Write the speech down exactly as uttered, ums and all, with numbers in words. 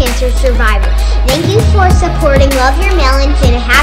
cancer survivor. Thank you for supporting Love Your Melons and